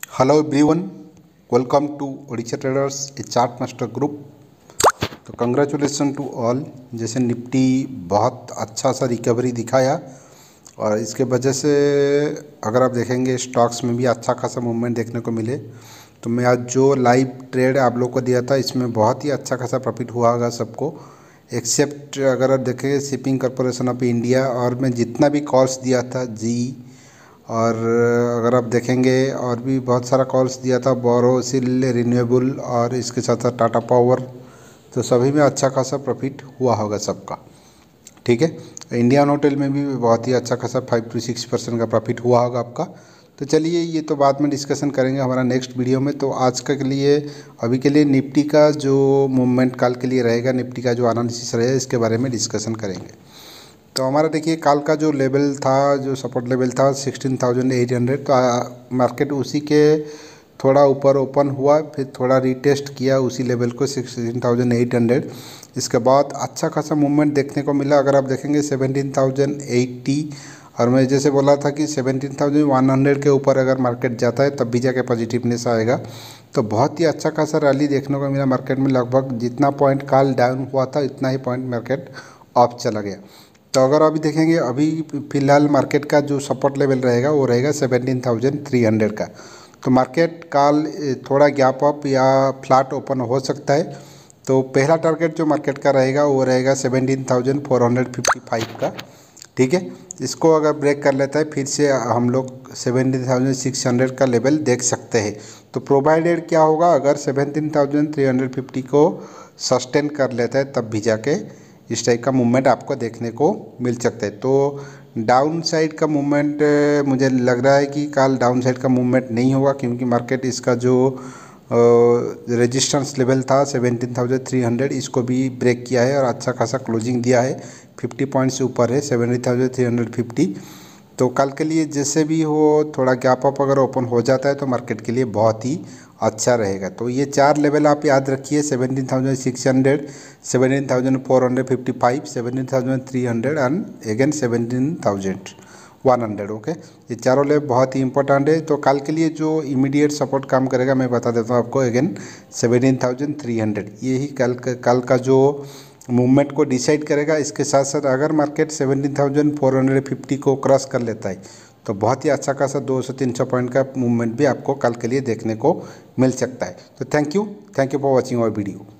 Hello everyone, welcome to Odisha traders a chart master group. तो congratulation to all. जैसे Nifty बहुत अच्छा सा रिकवरी दिखाया और इसके वजह से अगर आप देखेंगे स्टॉक्स में भी अच्छा खासा मूवमेंट देखने को मिले। तो मैं आज जो लाइव ट्रेड आप लोग को दिया था इसमें बहुत ही अच्छा खासा प्रॉफिट हुआ होगा सबको, एक्सेप्ट अगर आप देखें शिपिंग कॉरपोरेशन ऑफ इंडिया। और मैं जितना भी कॉल्स दिया था जी, और अगर आप देखेंगे और भी बहुत सारा कॉल्स दिया था, बोरोसिल, रिन्यूएबल और इसके साथ साथ टाटा पावर, तो सभी में अच्छा खासा प्रॉफिट हुआ होगा सबका। ठीक है, इंडियन होटल में भी बहुत ही अच्छा खासा 5 to 6% का प्रॉफिट हुआ होगा आपका। तो चलिए ये तो बाद में डिस्कशन करेंगे हमारा नेक्स्ट वीडियो में। तो आज के लिए अभी के लिए निफ्टी का जो मूवमेंट कल के लिए रहेगा, निफ्टी का जो एनालिसिस रहेगा, इसके बारे में डिस्कशन करेंगे। तो हमारा देखिए कल का जो लेवल था, जो सपोर्ट लेवल था 16,800। तो मार्केट उसी के थोड़ा ऊपर ओपन हुआ, फिर थोड़ा रीटेस्ट किया उसी लेवल को 16,800। इसके बाद अच्छा खासा मूवमेंट देखने को मिला। अगर आप देखेंगे 17,080, और मैं जैसे बोला था कि 17,100 के ऊपर अगर मार्केट जाता है तब भी जाके पॉजिटिवनेस आएगा। तो बहुत ही अच्छा खासा रैली देखने को मिला मार्केट में। लगभग जितना पॉइंट कल डाउन हुआ था इतना ही पॉइंट मार्केट अप चला गया। तो अगर अभी देखेंगे, अभी फ़िलहाल मार्केट का जो सपोर्ट लेवल रहेगा वो रहेगा 17,300 का। तो मार्केट कल थोड़ा गैप अप या फ्लैट ओपन हो सकता है। तो पहला टारगेट जो मार्केट का रहेगा वो रहेगा 17,455 का। ठीक है, इसको अगर ब्रेक कर लेता है फिर से हम लोग 17,600 का लेवल देख सकते हैं। तो प्रोवाइडेड क्या होगा, अगर 17,350 को सस्टेन कर लेता है तब भी जाके इस टाइप का मूवमेंट आपको देखने को मिल सकता है। तो डाउन साइड का मूवमेंट मुझे लग रहा है कि कल डाउन साइड का मूवमेंट नहीं होगा, क्योंकि मार्केट इसका जो रेजिस्टेंस लेवल था 17,300 इसको भी ब्रेक किया है और अच्छा खासा क्लोजिंग दिया है। 50 पॉइंट से ऊपर है 17,350। तो कल के लिए जैसे भी हो थोड़ा गैप अप अगर ओपन हो जाता है तो मार्केट के लिए बहुत ही अच्छा रहेगा। तो ये चार लेवल आप याद रखिए, 17,600, 17,455, 17,300 एंड अगेन 17,100। ओके, ये चारों लेवल बहुत ही इंपॉर्टेंट है। तो कल के लिए जो इमीडिएट सपोर्ट काम करेगा मैं बता देता हूँ आपको, अगेन 17,300 यही कल का जो मूवमेंट को डिसाइड करेगा। इसके साथ साथ अगर मार्केट 17,450 को क्रॉस कर लेता है तो बहुत ही अच्छा खासा 200-300 पॉइंट का मूवमेंट भी आपको कल के लिए देखने को मिल सकता है। तो thank you for watching our video.